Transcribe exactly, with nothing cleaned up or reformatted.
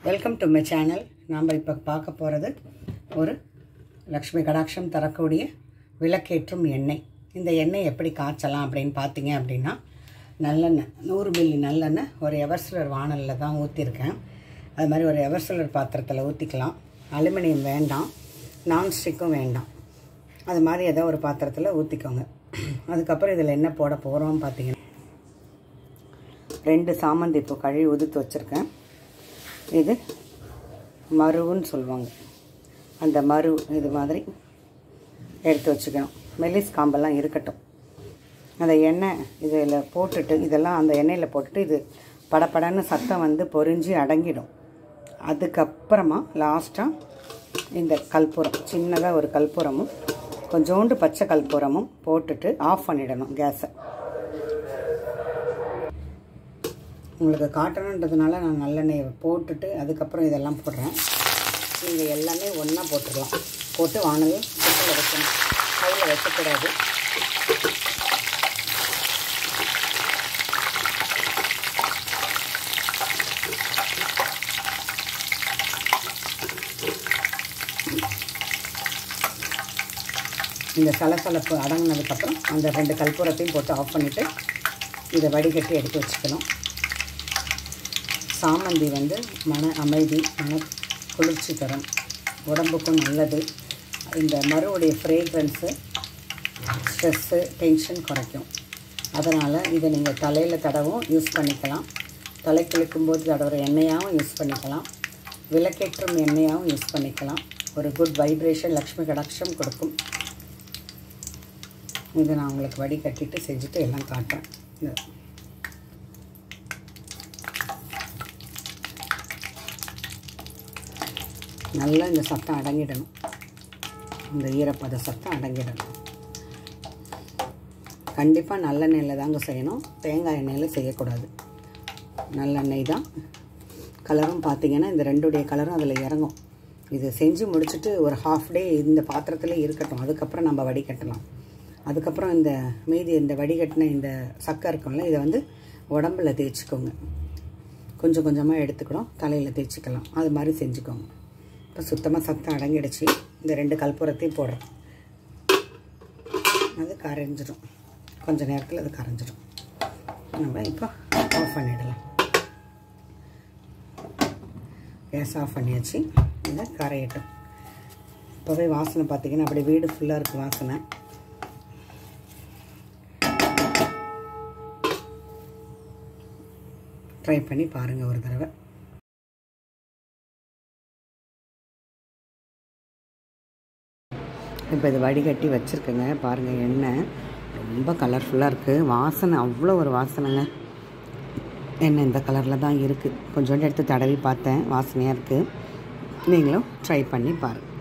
Welcome to my channel. நாம் இப்போ பார்க்க போகிறது ஒரு லக்ஷ்மி கடாட்சம் தரக்கூடிய விளக்கேற்றும் எண்ணெய். இந்த எண்ணெய் எப்படி காய்ச்சலாம் அப்படின்னு பார்த்தீங்க அப்படின்னா, நல்லெண்ணெய் நூறு மில்லி நல்லெண்ணெய் ஒரு எவர்சிலர் வானலில் தான் ஊற்றிருக்கேன். அது மாதிரி ஒரு எவர்சிலர் பாத்திரத்தில் ஊற்றிக்கலாம். அலுமினியம் வேண்டாம், நான்ஸ்டிக்கும் வேண்டாம். அது மாதிரி ஏதோ ஒரு பாத்திரத்தில் ஊற்றிக்கோங்க. அதுக்கப்புறம் இதில் என்ன போட போகிறோம் பார்த்தீங்கன்னா, ரெண்டு சாமந்தி பூ கழுவி உதுத்து வச்சுருக்கேன். இது மருவுன்னு சொல்லுவாங்க. அந்த மரு இது மாதிரி எடுத்து வச்சுக்கணும். மெல்லிஸ் காம்பெல்லாம் இருக்கட்டும். அந்த எண்ணெய் இதில் போட்டுட்டு, இதெல்லாம் அந்த எண்ணெயில் போட்டுட்டு இது படப்படன்னு சத்தம் வந்து பொரிஞ்சு அடங்கிடும். அதுக்கப்புறமா லாஸ்ட்டாக இந்த கற்பூரம், சின்னதாக ஒரு கற்பூரமும் கொஞ்சோண்டு பச்சை கற்பூரமும் போட்டுட்டு ஆஃப் பண்ணிடணும் கேஸை. உங்களுக்கு காட்டணுன்றதுனால நான் நல்லெண்ணெயை போட்டுட்டு அதுக்கப்புறம் இதெல்லாம் போடுறேன். நீங்கள் எல்லாமே ஒன்றா போட்டுடலாம். போட்டு வானலில் குட்டில் வைக்கணும், கையில் வைக்கக்கூடாது. இந்த சலசலப்பு அடங்கினதுக்கப்புறம் அந்த ரெண்டு கற்பூரத்தையும் போட்டு ஆஃப் பண்ணிவிட்டு இதை வடிகட்டி எடுத்து வச்சுக்கணும். சாமந்தி வந்து மன அமைதி, மன குளிர்ச்சி தரும், உடம்புக்கும் நல்லது. இந்த மருவுடைய ஃப்ரேக்ரன்ஸு ஸ்ட்ரெஸ்ஸு டென்ஷன் குறைக்கும். அதனால் இதை நீங்கள் தலையில் தடவும் யூஸ் பண்ணிக்கலாம். தலை குளிக்கும்போது தடவுற எண்ணெயாகவும் யூஸ் பண்ணிக்கலாம். விளக்கேற்றும் எண்ணெயாகவும் யூஸ் பண்ணிக்கலாம். ஒரு குட் வைப்ரேஷன், லக்ஷ்மி கடாட்சம் கொடுக்கும். இதை நான் உங்களுக்கு வடிகட்டிட்டு செஞ்சுட்டு எல்லாம் காட்டுறேன். நல்லா இந்த சத்தம் அடங்கிடணும். இந்த ஈரப்பத சத்தம் அடங்கிடணும். கண்டிப்பாக நல்லெண்ணெயில் தாங்க செய்யணும், தேங்காய் எண்ணெயில் செய்யக்கூடாது. நல்லெண்ணெய் தான். கலரும் பார்த்திங்கன்னா இந்த ரெண்டுடைய கலரும் அதில் இறங்கும். இது செஞ்சு முடிச்சுட்டு ஒரு ஹாஃப் டே இந்த பாத்திரத்தில் இருக்கட்டும். அதுக்கப்புறம் நம்ம வடிகட்டலாம். அதுக்கப்புறம் இந்த மீதி இந்த வடிகட்டின இந்த சக்கை இருக்கும்ல, இதை வந்து உடம்புல தேய்ச்சிக்கோங்க. கொஞ்சம் கொஞ்சமாக எடுத்துக்கணும், தலையில் தேய்ச்சிக்கலாம். அது மாதிரி செஞ்சுக்கோங்க. இப்போ சுத்தமாக சத்தம் அடங்கிடுச்சு. இந்த ரெண்டு கற்பூரத்தையும் போடுறேன். அது கரைஞ்சிடும். கொஞ்சம் நேரத்தில் அது கரைஞ்சிடும். நம்ம இப்போ ஆஃப் பண்ணிடலாம். கேஸ் ஆஃப் பண்ணியாச்சு. இதை கரையட்டும். இப்போவே வாசனை பார்த்திங்கன்னா அப்படி வீடு ஃபுல்லாக இருக்குது வாசனை. ட்ரை பண்ணி பாருங்கள் ஒரு தடவை. இப்போ இது வடிகட்டி வச்சுருக்குங்க. பாருங்கள், எண்ணெய் ரொம்ப கலர்ஃபுல்லாக இருக்குது. வாசனை அவ்வளோ ஒரு வாசனைங்க. எண்ணெய் இந்த கலரில் தான் இருக்குது. கொஞ்சோண்டு எடுத்து தடவி பார்த்தேன், வாசனையாக இருக்குது. நீங்களும் ட்ரை பண்ணி பாருங்கள்.